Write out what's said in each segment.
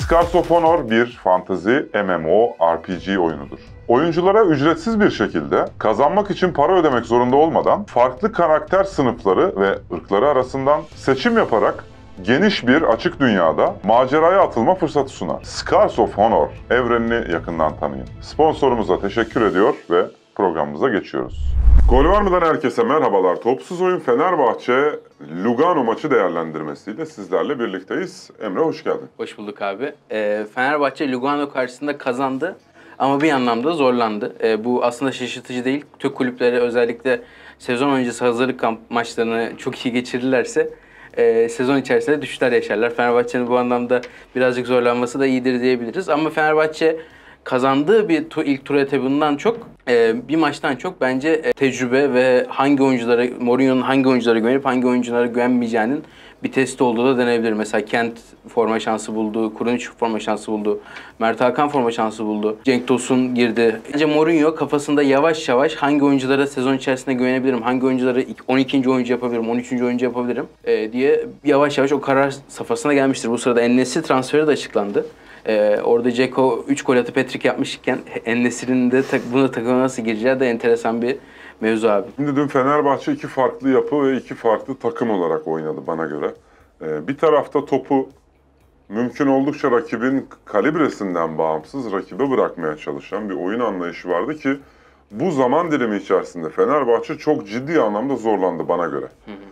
Scars of Honor bir fantazi MMORPG oyunudur. Oyunculara ücretsiz bir şekilde kazanmak için para ödemek zorunda olmadan farklı karakter sınıfları ve ırkları arasından seçim yaparak geniş bir açık dünyada maceraya atılma fırsatı sunar. Scars of Honor evrenini yakından tanıyın. Sponsorumuza teşekkür ediyor ve programımıza geçiyoruz. Gol var mıdan herkese merhabalar. Topsuz Oyun Fenerbahçe Lugano maçı değerlendirmesiyle sizlerle birlikteyiz. Emre hoş geldin. Hoş bulduk abi. Fenerbahçe Lugano karşısında kazandı ama bir anlamda zorlandı. Bu aslında şaşırtıcı değil. Türk kulüpleri özellikle sezon öncesi hazırlık kamp maçlarını çok iyi geçirirlerse sezon içerisinde düşüşler yaşarlar. Fenerbahçe'nin bu anlamda birazcık zorlanması da iyidir diyebiliriz. Ama Fenerbahçe kazandığı bir ilk tur etabından çok, bir maçtan çok bence tecrübe ve hangi oyunculara, Mourinho'nun hangi oyunculara güvenip hangi oyunculara güvenmeyeceğinin bir testi olduğu da denebilir. Mesela Kent forma şansı buldu, Krunic forma şansı buldu, Mert Hakan forma şansı buldu, Cenk Tosun girdi. Bence Mourinho kafasında yavaş yavaş hangi oyunculara sezon içerisinde güvenebilirim, hangi oyuncuları 12. oyuncu yapabilirim, 13. oyuncu yapabilirim diye yavaş yavaş o karar safhasına gelmiştir. Bu sırada En-Nesyri transferi de açıklandı. Orada Dzeko 3 gol atıp hat-trick yapmışken En-Nesyri'nin de buna takıma nasıl gireceği de enteresan bir mevzu abi. Şimdi dün Fenerbahçe iki farklı yapı ve iki farklı takım olarak oynadı bana göre. Bir tarafta topu mümkün oldukça rakibin kalibresinden bağımsız rakibe bırakmaya çalışan bir oyun anlayışı vardı ki bu zaman dilimi içerisinde Fenerbahçe çok ciddi anlamda zorlandı bana göre.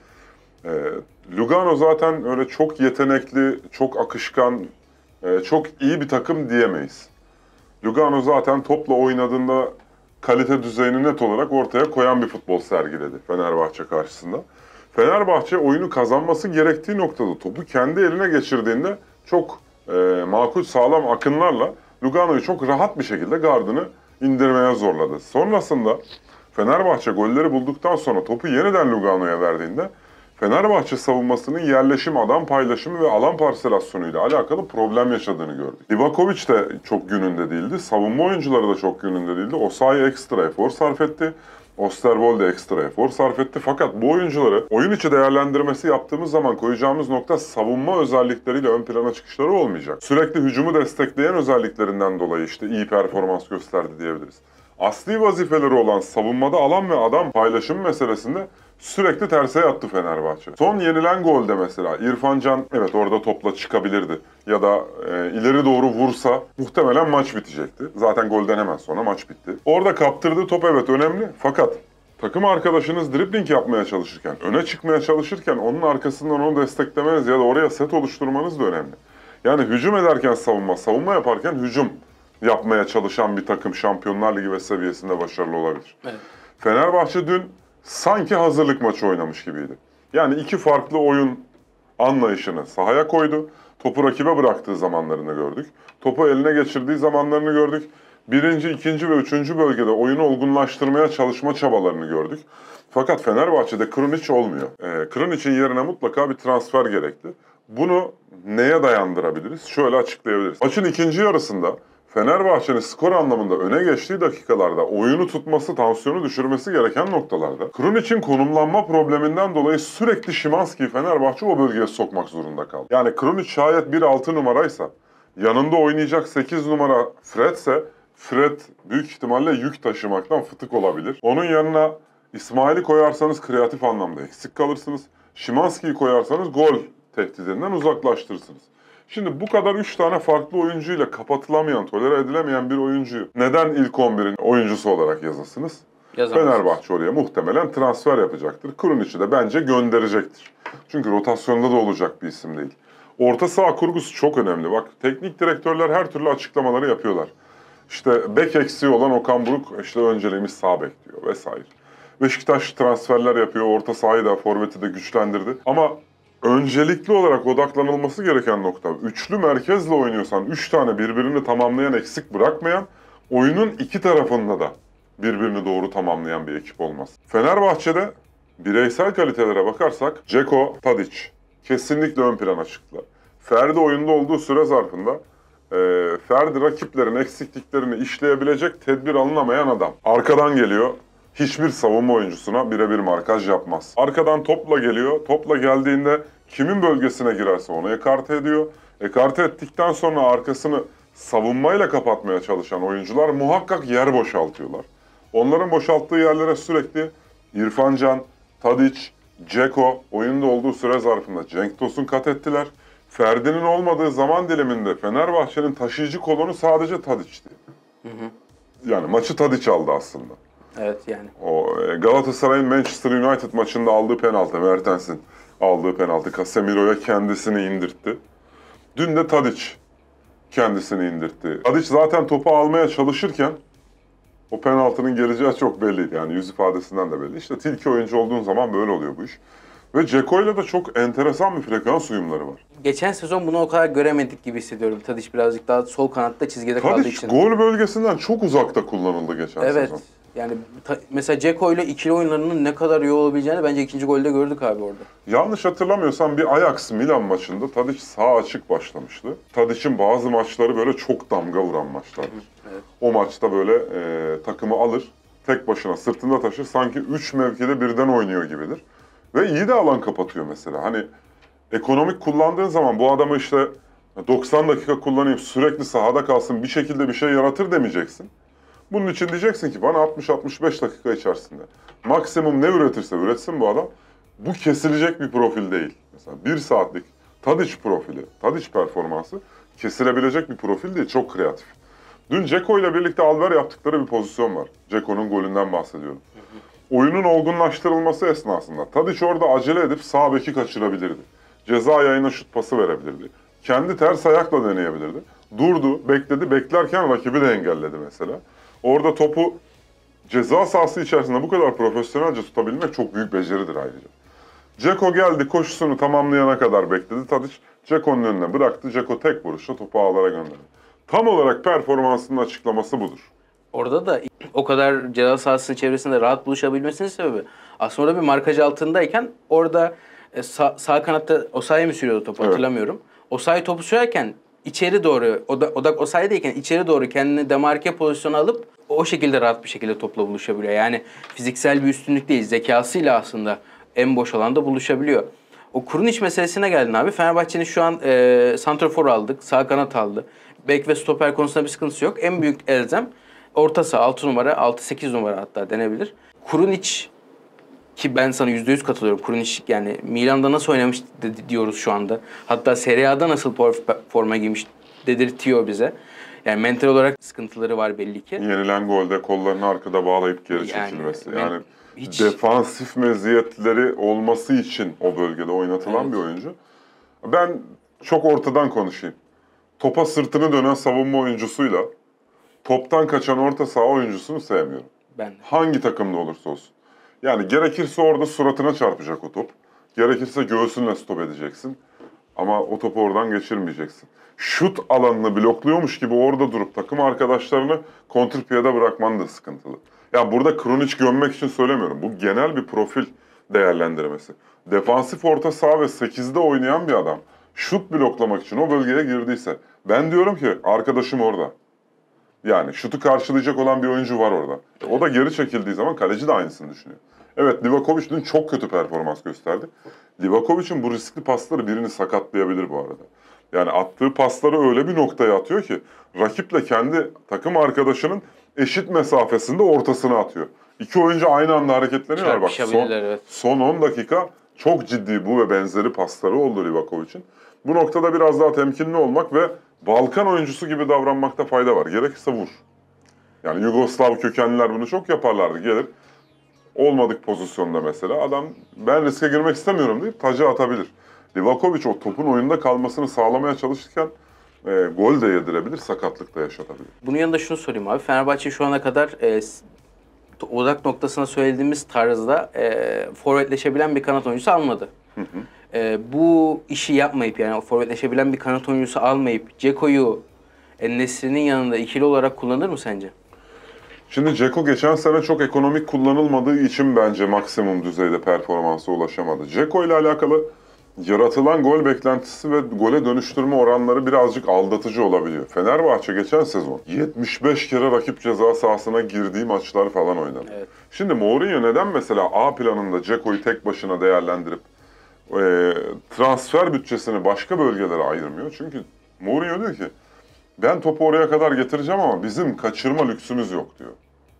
Lugano zaten öyle çok yetenekli, çok akışkan, çok iyi bir takım diyemeyiz. Lugano zaten topla oynadığında kalite düzeyini net olarak ortaya koyan bir futbol sergiledi Fenerbahçe karşısında. Fenerbahçe oyunu kazanması gerektiği noktada topu kendi eline geçirdiğinde çok makul sağlam akınlarla Lugano'yu çok rahat bir şekilde gardını indirmeye zorladı. Sonrasında Fenerbahçe golleri bulduktan sonra topu yeniden Lugano'ya verdiğinde Fenerbahçe savunmasının yerleşim, adam paylaşımı ve alan parselasyonuyla alakalı problem yaşadığını gördük. Livakovic de çok gününde değildi. Savunma oyuncuları da çok gününde değildi. Osayi ekstra efor sarf etti. Osterwolde ekstra efor sarf etti. Fakat bu oyuncuları oyun içi değerlendirmesi yaptığımız zaman koyacağımız nokta savunma özellikleriyle ön plana çıkışları olmayacak. Sürekli hücumu destekleyen özelliklerinden dolayı işte iyi performans gösterdi diyebiliriz. Asli vazifeleri olan savunmada alan ve adam paylaşımı meselesinde sürekli terse yattı Fenerbahçe. Son yenilen golde mesela İrfan Can evet orada topla çıkabilirdi. Ya da ileri doğru vursa muhtemelen maç bitecekti. Zaten golden hemen sonra maç bitti. Orada kaptırdığı top evet önemli. Fakat takım arkadaşınız dribbling yapmaya çalışırken, öne çıkmaya çalışırken onun arkasından onu desteklemeniz ya da oraya set oluşturmanız da önemli. Yani hücum ederken savunma, savunma yaparken hücum yapmaya çalışan bir takım Şampiyonlar Ligi ve seviyesinde başarılı olabilir. Evet. Fenerbahçe dün sanki hazırlık maçı oynamış gibiydi. Yani iki farklı oyun anlayışını sahaya koydu. Topu rakibe bıraktığı zamanlarını gördük. Topu eline geçirdiği zamanlarını gördük. Birinci, ikinci ve üçüncü bölgede oyunu olgunlaştırmaya çalışma çabalarını gördük. Fakat Fenerbahçe'de Krunic olmuyor. Krunic'in yerine mutlaka bir transfer gerekli. Bunu neye dayandırabiliriz? Şöyle açıklayabiliriz. Maçın ikinci yarısında Fenerbahçe'nin skor anlamında öne geçtiği dakikalarda oyunu tutması, tansiyonu düşürmesi gereken noktalarda Krunic'in konumlanma probleminden dolayı sürekli Szymański'yi Fenerbahçe o bölgeye sokmak zorunda kaldı. Yani Krunic şayet bir 6 numaraysa, yanında oynayacak 8 numara Fred'se, Fred büyük ihtimalle yük taşımaktan fıtık olabilir. Onun yanına İsmail'i koyarsanız kreatif anlamda eksik kalırsınız. Szymański'yi koyarsanız gol tehdidinden uzaklaştırırsınız. Şimdi bu kadar 3 tane farklı oyuncuyla kapatılamayan, tolere edilemeyen bir oyuncuyu neden ilk 11'in oyuncusu olarak yazasınız? Fenerbahçe oraya muhtemelen transfer yapacaktır. Krunic'i de bence gönderecektir. Çünkü rotasyonda da olacak bir isim değil. Orta saha kurgusu çok önemli. Bak teknik direktörler her türlü açıklamaları yapıyorlar. İşte bek eksiği olan Okan Buruk işte önceliğimiz sağ bek diyor vesaire. Beşiktaş transferler yapıyor, orta sahayı da forveti de güçlendirdi. Ama öncelikli olarak odaklanılması gereken nokta, üçlü merkezle oynuyorsan 3 tane birbirini tamamlayan, eksik bırakmayan, oyunun iki tarafında da birbirini doğru tamamlayan bir ekip olmaz. Fenerbahçe'de bireysel kalitelere bakarsak Dzeko, Tadic kesinlikle ön plana çıktılar. Ferdi oyunda olduğu süre zarfında Ferdi rakiplerin eksikliklerini işleyebilecek tedbir alınamayan adam. Arkadan geliyor. Hiçbir savunma oyuncusuna birebir markaj yapmaz. Arkadan topla geliyor. Topla geldiğinde kimin bölgesine girerse onu ekarte ediyor. Ekarte ettikten sonra arkasını savunmayla kapatmaya çalışan oyuncular muhakkak yer boşaltıyorlar. Onların boşalttığı yerlere sürekli İrfan Can, Tadic, Dzeko oyunda olduğu süre zarfında Cenk Tosun kat ettiler. Ferdi'nin olmadığı zaman diliminde Fenerbahçe'nin taşıyıcı kolonu sadece Tadic'ti. Yani maçı Tadic aldı aslında. Evet yani. O Galatasaray'ın Manchester United maçında aldığı penaltı, Mertens'in aldığı penaltı Casemiro'ya kendisini indirtti. Dün de Tadic kendisini indirtti. Tadic zaten topu almaya çalışırken o penaltının geleceği çok belliydi. Yani yüz ifadesinden de belli. İşte tilki oyuncu olduğun zaman böyle oluyor bu iş. Ve Dzeko'yla da çok enteresan bir frekans uyumları var. Geçen sezon bunu o kadar göremedik gibi hissediyorum. Tadic birazcık daha sol kanatta çizgide kaldığı Tadic için. gol bölgesinden çok uzakta kullanıldı geçen Evet. sezon. Yani mesela Dzeko ile ikili oyunlarının ne kadar iyi olabileceğini bence ikinci golde gördük abi orada. Yanlış hatırlamıyorsam bir Ajax-Milan maçında Tadic sağ açık başlamıştı. Tadic'in bazı maçları böyle çok damga vuran maçlardır. Evet. O maçta böyle takımı alır, tek başına sırtında taşır, sanki 3 mevkide birden oynuyor gibidir. Ve iyi de alan kapatıyor mesela. Hani ekonomik kullandığın zaman bu adamı işte 90 dakika kullanayım, sürekli sahada kalsın, bir şekilde bir şey yaratır demeyeceksin. Bunun için diyeceksin ki bana 60-65 dakika içerisinde maksimum ne üretirse üretsin bu adam. Bu kesilecek bir profil değil. Mesela 1 saatlik Tadic profili, Tadic performansı kesilebilecek bir profil değil. Çok kreatif. Dün Dzeko ile birlikte alver yaptıkları bir pozisyon var. Dzeko'nun golünden bahsediyorum. Oyunun olgunlaştırılması esnasında Tadic orada acele edip sağ beki kaçırabilirdi. Ceza yayına şut pası verebilirdi. Kendi ters ayakla deneyebilirdi. Durdu, bekledi. Beklerken rakibi de engelledi mesela. Orada topu ceza sahası içerisinde bu kadar profesyonelce tutabilmek çok büyük beceridir ayrıca. Dzeko geldi, koşusunu tamamlayana kadar bekledi. Tadic Dzeko'nun önüne bıraktı. Dzeko tek vuruşla topu ağlara gönderdi. Tam olarak performansının açıklaması budur. Orada da o kadar ceza sahasının çevresinde rahat buluşabilmesinin sebebi aslında orada bir markaj altındayken orada sağ kanatta Osayi mi sürüyordu topu, Evet. hatırlamıyorum. Osayi topu sürerken içeri doğru, odak Osayi'deyken içeri doğru kendini demarke pozisyona alıp o şekilde rahat bir şekilde topla buluşabiliyor. Yani fiziksel bir üstünlük değil, zekasıyla aslında en boş alanda buluşabiliyor. O Krunic meselesine geldin abi. Fenerbahçe'nin şu an santrafor aldık, sağ kanat aldı. Bek ve stoper konusunda bir sıkıntısı yok. En büyük elzem orta saha 6 numara, 6-8 numara hatta denebilir. Krunic ki ben sana %100 katılıyorum. Krunic yani Milan'da nasıl oynamış diyoruz şu anda. Hatta Serie A'da nasıl forma giymiş dedirtiyor bize. Yani mental olarak sıkıntıları var belli ki. Yenilen golde kollarını arkada bağlayıp geri Yani çekilmesi. ben Yani hiç- defansif meziyetleri olması için o bölgede oynatılan Evet. bir oyuncu. Ben çok ortadan konuşayım. Topa sırtını dönen savunma oyuncusuyla toptan kaçan orta saha oyuncusunu sevmiyorum. Ben de. Hangi takımda olursa olsun. Yani gerekirse orada suratına çarpacak o top. Gerekirse göğsünle stop edeceksin. Ama o topu oradan geçirmeyeceksin. Şut alanını blokluyormuş gibi orada durup takım arkadaşlarını kontrpiyede bırakman da sıkıntılı. Ya burada Krunic gömmek için söylemiyorum. Bu genel bir profil değerlendirmesi. Defansif orta saha ve 8'de oynayan bir adam şut bloklamak için o bölgeye girdiyse ben diyorum ki arkadaşım orada. Yani şutu karşılayacak olan bir oyuncu var orada. O da geri çekildiği zaman kaleci de aynısını düşünüyor. Evet, Livakovic dün çok kötü performans gösterdi. Livakovic'in bu riskli pasları birini sakatlayabilir bu arada. Yani attığı pasları öyle bir noktaya atıyor ki rakiple kendi takım arkadaşının eşit mesafesinde ortasına atıyor. İki oyuncu aynı anda hareketleniyor. Bak Çarpışabilirler, evet. son 10 dakika çok ciddi bu ve benzeri pasları oldu Livakovic'in. Bu noktada biraz daha temkinli olmak ve Balkan oyuncusu gibi davranmakta fayda var. Gerekirse vur. Yani Yugoslav kökenliler bunu çok yaparlardı. Gelir olmadık pozisyonda mesela adam ben riske girmek istemiyorum deyip tacı atabilir. Livakovic o topun oyunda kalmasını sağlamaya çalışırken gol de yedirebilir, sakatlık da yaşatabilir. Bunun yanında şunu sorayım abi. Fenerbahçe şu ana kadar odak noktasına söylediğimiz tarzda forvetleşebilen bir kanat oyuncusu almadı. Bu işi yapmayıp yani forvetleşebilen bir kanat oyuncusu almayıp Dzeko'yu En-Nesyri'nin yanında ikili olarak kullanır mı sence? Şimdi Dzeko geçen sene çok ekonomik kullanılmadığı için bence maksimum düzeyde performansa ulaşamadı. Dzeko ile alakalı yaratılan gol beklentisi ve gole dönüştürme oranları birazcık aldatıcı olabiliyor. Fenerbahçe geçen sezon 75 kere rakip ceza sahasına girdiği maçlar falan oynadı. Evet. Şimdi Mourinho neden mesela A planında Dzeko'yu tek başına değerlendirip transfer bütçesini başka bölgelere ayırmıyor? Çünkü Mourinho diyor ki ben topu oraya kadar getireceğim ama bizim kaçırma lüksümüz yok diyor.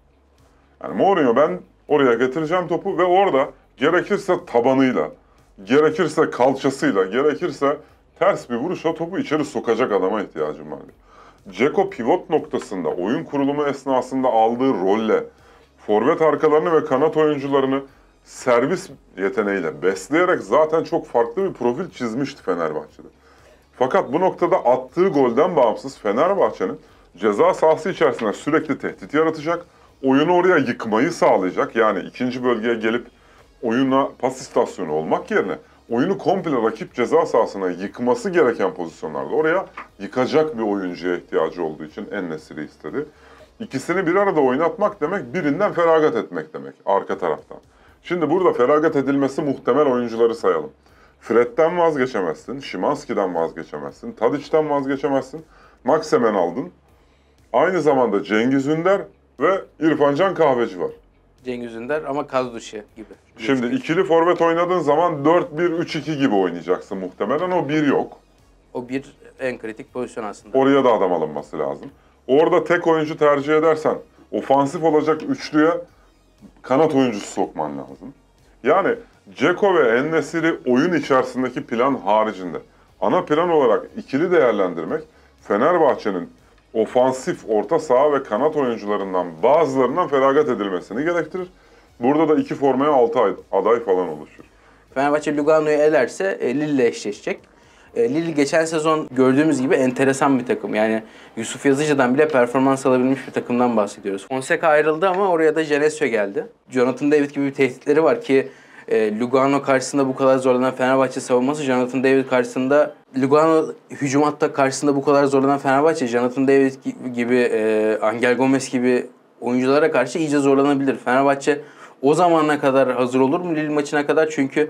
Yani Mourinho ben oraya getireceğim topu ve orada gerekirse tabanıyla, gerekirse kalçasıyla, gerekirse ters bir vuruşla topu içeri sokacak adama ihtiyacım var diyor. Dzeko pivot noktasında oyun kurulumu esnasında aldığı rolle forvet arkalarını ve kanat oyuncularını servis yeteneğiyle besleyerek zaten çok farklı bir profil çizmişti Fenerbahçe'de. Fakat bu noktada attığı golden bağımsız Fenerbahçe'nin ceza sahası içerisinde sürekli tehdit yaratacak, oyunu oraya yıkmayı sağlayacak. Yani ikinci bölgeye gelip oyuna pas istasyonu olmak yerine oyunu komple rakip ceza sahasına yıkması gereken pozisyonlarda oraya yıkacak bir oyuncuya ihtiyacı olduğu için En-Nesyri istedi. İkisini bir arada oynatmak demek birinden feragat etmek demek arka taraftan. Şimdi burada feragat edilmesi muhtemel oyuncuları sayalım. Fred'den vazgeçemezsin, Szymański'den vazgeçemezsin, Tadic'ten vazgeçemezsin. Maximen aldın. Aynı zamanda Cengiz Ünder ve İrfan Can Kahveci var. Cengiz Ünder ama kadro dışı gibi. Şimdi ikili forvet oynadığın zaman 4-1-3-2 gibi oynayacaksın muhtemelen. O bir yok. O bir en kritik pozisyon aslında. Oraya da adam alınması lazım. Orada tek oyuncu tercih edersen ofansif olacak üçlüye kanat oyuncusu sokman lazım. Yani Dzeko ve En-Nesyri oyun içerisindeki plan haricinde ana plan olarak ikili değerlendirmek Fenerbahçe'nin ofansif, orta saha ve kanat oyuncularından bazılarından feragat edilmesini gerektirir. Burada da iki formaya 6 aday falan oluşur. Fenerbahçe Lugano'yu elerse Lille ile eşleşecek. Lille geçen sezon gördüğümüz gibi enteresan bir takım. Yani Yusuf Yazıcı'dan bile performans alabilmiş bir takımdan bahsediyoruz. Fonseca ayrıldı ama oraya da Genesio geldi. Jonathan David gibi bir tehditleri var ki Lugano karşısında bu kadar zorlanan Fenerbahçe savunması, Jonathan David karşısında Lugano hücum hatta karşısında bu kadar zorlanan Fenerbahçe, Jonathan David gibi, Angel Gomez gibi oyunculara karşı iyice zorlanabilir. Fenerbahçe o zamana kadar hazır olur mu Lille maçına kadar? Çünkü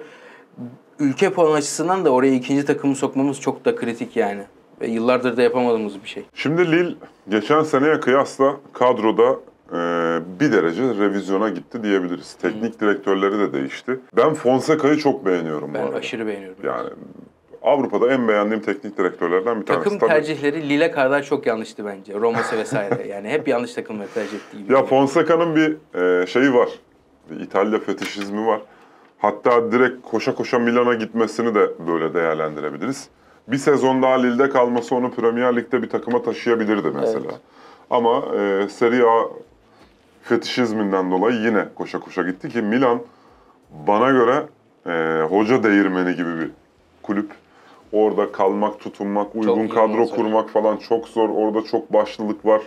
ülke puan açısından da oraya ikinci takımı sokmamız çok da kritik yani. Ve yıllardır da yapamadığımız bir şey. Şimdi Lille geçen seneye kıyasla kadroda bir derece revizyona gitti diyebiliriz. Teknik direktörleri de değişti. Ben Fonseca'yı çok beğeniyorum bu arada. Ben aşırı beğeniyorum. Yani Avrupa'da en beğendiğim teknik direktörlerden bir tanesi. Takım tercihleri Lille'e kadar çok yanlıştı bence. Roma'sı vesaire. Yani hep yanlış takımları tercih ettiği gibi. Ya Fonseca'nın bir şeyi var. Bir İtalya fetişizmi var. Hatta direkt koşa koşa Milan'a gitmesini de böyle değerlendirebiliriz. Bir sezon daha Lille'de kalması onu Premier Lig'de bir takıma taşıyabilirdi mesela. Evet. Ama Serie A fetişizminden dolayı yine koşa koşa gitti ki Milan bana göre hoca değirmeni gibi bir kulüp. Orada kalmak, tutunmak, uygun kadro kurmak falan çok zor. Orada çok başlılık var.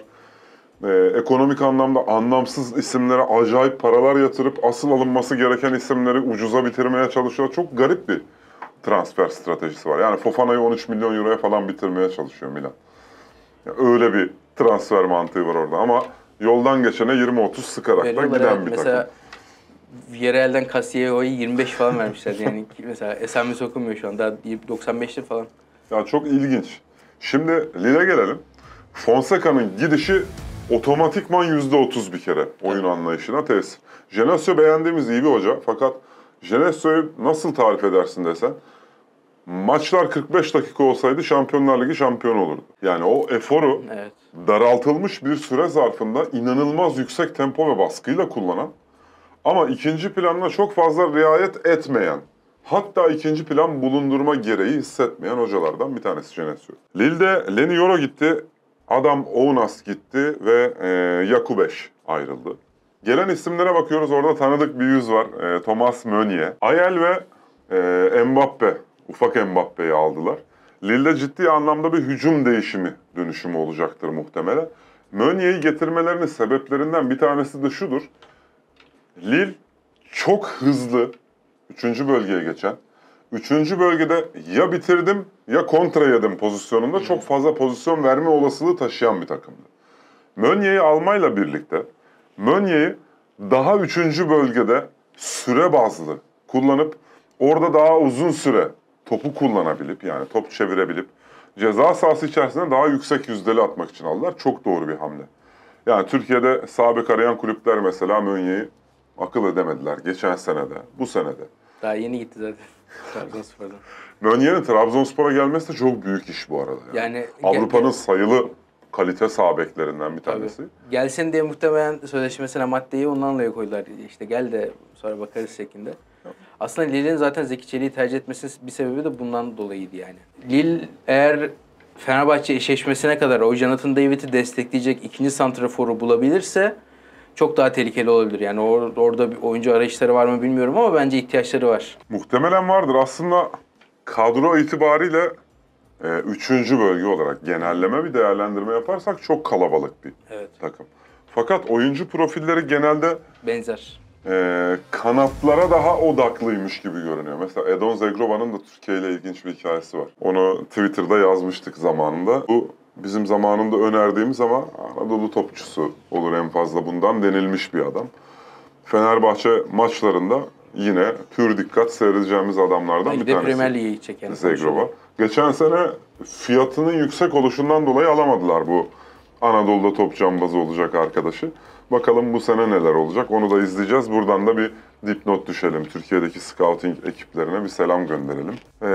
Ekonomik anlamda anlamsız isimlere acayip paralar yatırıp asıl alınması gereken isimleri ucuza bitirmeye çalışıyor. Çok garip bir transfer stratejisi var. Yani Fofana'yı 13 milyon euroya falan bitirmeye çalışıyor Milan. Yani öyle bir transfer mantığı var orada ama yoldan geçene 20-30 sıkarak da giden bir takım. Mesela Villarreal'den Casillejo'yu 25 falan vermişler. Yani mesela esamesi okumuyor şu an. Daha 95'tir falan. Ya çok ilginç. Şimdi Lille'e gelelim. Fonseca'nın gidişi otomatikman %30 bir kere oyun anlayışına tesir. Genesio beğendiğimiz iyi bir hoca fakat Genesio'yu nasıl tarif edersin desen maçlar 45 dakika olsaydı Şampiyonlar Ligi şampiyonu olurdu. Yani o eforu daraltılmış bir süre zarfında inanılmaz yüksek tempo ve baskıyla kullanan ama ikinci planına çok fazla riayet etmeyen, hatta ikinci plan bulundurma gereği hissetmeyen hocalardan bir tanesi Genesio. Lille'de Leny Yoro gitti, Adam Ounas gitti ve Yakubeş ayrıldı. Gelen isimlere bakıyoruz, orada tanıdık bir yüz var. Thomas Meunier. Ayel ve Mbappe, ufak Mbappe'yi aldılar. Lille'de ciddi anlamda bir hücum değişimi, dönüşümü olacaktır muhtemelen. Meunier'i getirmelerinin sebeplerinden bir tanesi de şudur. Lille çok hızlı 3. bölgeye geçen, 3. bölgede ya bitirdim ya kontra yedim pozisyonunda çok fazla pozisyon verme olasılığı taşıyan bir takımdı. Meunier'i almayla birlikte Meunier'i daha 3. bölgede süre bazlı kullanıp orada daha uzun süre topu kullanabilip yani top çevirebilip ceza sahası içerisinde daha yüksek yüzdeli atmak için aldılar. Çok doğru bir hamle. Yani Türkiye'de sağ bek arayan kulüpler mesela Meunier'i akıl edemediler geçen senede, bu senede. Daha yeni gitti zaten Trabzonspor'dan. Mönye'nin Trabzonspor'a gelmesi de çok büyük iş bu arada. Yani Avrupa'nın sayılı kalite sağ beklerinden bir tabii. tanesi. Gelsin diye muhtemelen sözleşmesine maddeyi ondan dolayı koydular. İşte gel de sonra bakarız şeklinde. Aslında Lille'in zaten Zeki Çelik'i tercih etmesinin bir sebebi de bundan dolayıydı yani. Lille eğer Fenerbahçe eşleşmesine kadar o Jonathan David'i destekleyecek ikinci santraforu bulabilirse çok daha tehlikeli olabilir. Yani orada bir oyuncu arayışları var mı bilmiyorum ama bence ihtiyaçları var. Muhtemelen vardır. Aslında kadro itibariyle üçüncü bölge olarak genelleme bir değerlendirme yaparsak çok kalabalık bir takım. Fakat oyuncu profilleri genelde Benzer. Kanatlara daha odaklıymış gibi görünüyor. Mesela Edon Zegrova'nın da Türkiye ile ilginç bir hikayesi var. Onu Twitter'da yazmıştık zamanında. Bu bizim zamanında önerdiğimiz ama Anadolu topçusu olur en fazla bundan denilmiş bir adam. Fenerbahçe maçlarında yine pür dikkat seyredeceğimiz adamlardan Belki bir tanesi. Premier Lig'e çeken. Zegrova. Geçen sene fiyatının yüksek oluşundan dolayı alamadılar bu Anadolu'da top cambazı olacak arkadaşı. Bakalım bu sene neler olacak onu da izleyeceğiz. Buradan da bir dipnot düşelim. Türkiye'deki scouting ekiplerine bir selam gönderelim.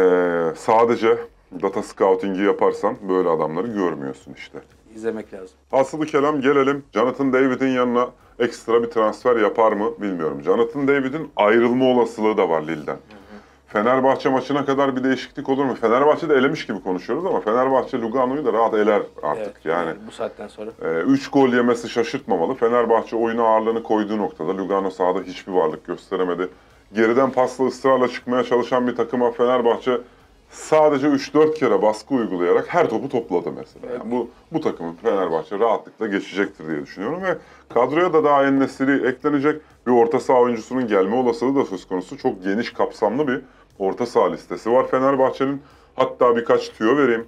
Sadece data scouting'i yaparsan böyle adamları görmüyorsun işte. İzlemek lazım. Hasılı kelam gelelim. Jonathan David'in yanına ekstra bir transfer yapar mı bilmiyorum. Jonathan David'in ayrılma olasılığı da var Lille'den. Fenerbahçe maçına kadar bir değişiklik olur mu? Fenerbahçe'de elemiş gibi konuşuyoruz ama Fenerbahçe Lugano'yu da rahat eler artık. Evet, yani bu saatten sonra. 3 gol yemesi şaşırtmamalı. Fenerbahçe oyuna ağırlığını koyduğu noktada Lugano sahada hiçbir varlık gösteremedi. Geriden pasla ısrarla çıkmaya çalışan bir takıma Fenerbahçe sadece 3-4 kere baskı uygulayarak her topu topladı mesela. Yani bu takımın Fenerbahçe rahatlıkla geçecektir diye düşünüyorum ve kadroya da daha En-Nesyri eklenecek. Bir orta saha oyuncusunun gelme olasılığı da söz konusu. Çok geniş kapsamlı bir orta saha listesi var Fenerbahçe'nin. Hatta birkaç tüyo vereyim.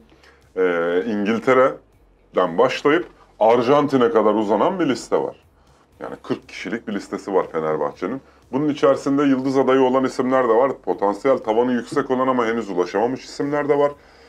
İngiltere'den başlayıp Arjantin'e kadar uzanan bir liste var. Yani 40 kişilik bir listesi var Fenerbahçe'nin. Bunun içerisinde yıldız adayı olan isimler de var. Potansiyel tavanı yüksek olan ama henüz ulaşamamış isimler de var.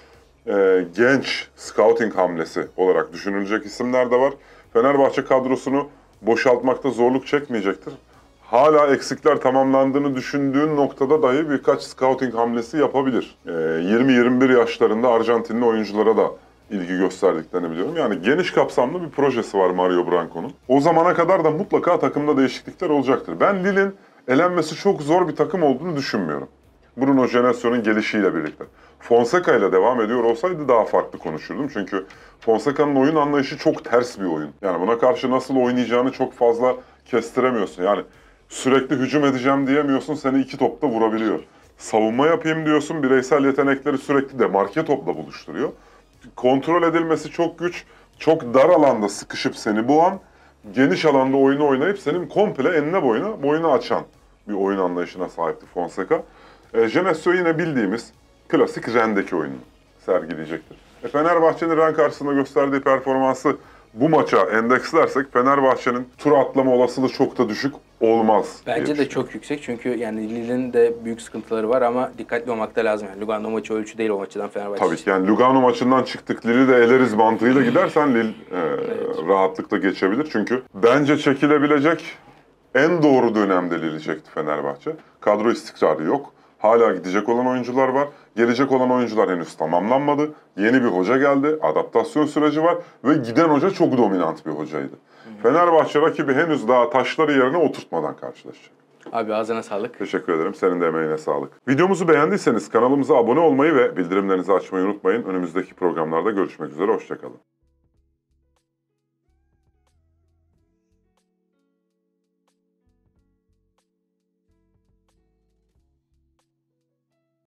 Genç scouting hamlesi olarak düşünülecek isimler de var. Fenerbahçe kadrosunu boşaltmakta zorluk çekmeyecektir. Hala eksikler tamamlandığını düşündüğün noktada dahi birkaç scouting hamlesi yapabilir. 20-21 yaşlarında Arjantinli oyunculara da ilgi gösterdiklerini biliyorum. Yani geniş kapsamlı bir projesi var Mario Branco'nun. O zamana kadar da mutlaka takımda değişiklikler olacaktır. Ben Lille'in elenmesi çok zor bir takım olduğunu düşünmüyorum. Bruno Genassio'nun gelişiyle birlikte. Fonseca ile devam ediyor olsaydı daha farklı konuşurdum. Çünkü Fonseca'nın oyun anlayışı çok ters bir oyun. Yani buna karşı nasıl oynayacağını çok fazla kestiremiyorsun. Yani sürekli hücum edeceğim diyemiyorsun, seni iki topta vurabiliyor. Savunma yapayım diyorsun, bireysel yetenekleri sürekli de marke topla buluşturuyor. Kontrol edilmesi çok güç, çok dar alanda sıkışıp seni boğan, geniş alanda oyunu oynayıp senin komple enine boyunu açan bir oyun anlayışına sahipti Fonseca. Genesio yine bildiğimiz klasik Rennes'deki oyunu sergileyecektir. Fenerbahçe'nin Rennes karşısında gösterdiği performansı bu maça endekslersek Fenerbahçe'nin tur atlama olasılığı çok da düşük olmaz. Bence de çok yüksek çünkü yani Lille'in de büyük sıkıntıları var ama dikkatli olmak da lazım. Yani Lugano maçı ölçü değil o maçıdan Fenerbahçe. Tabii ki yani Lugano maçından çıktık, Lille'i de eleriz mantığıyla gidersen Lille rahatlıkla geçebilir. Çünkü bence çekilebilecek en doğru dönemde Lille'i çekti Fenerbahçe. Kadro istikrarı yok. Hala gidecek olan oyuncular var. Gelecek olan oyuncular henüz tamamlanmadı. Yeni bir hoca geldi. Adaptasyon süreci var. Ve giden hoca çok dominant bir hocaydı. Fenerbahçe rakibi henüz daha taşları yerine oturtmadan karşılaşacak. Abi ağzına sağlık. Teşekkür ederim. Senin de emeğine sağlık. Videomuzu beğendiyseniz kanalımıza abone olmayı ve bildirimlerinizi açmayı unutmayın. Önümüzdeki programlarda görüşmek üzere. Hoşça kalın.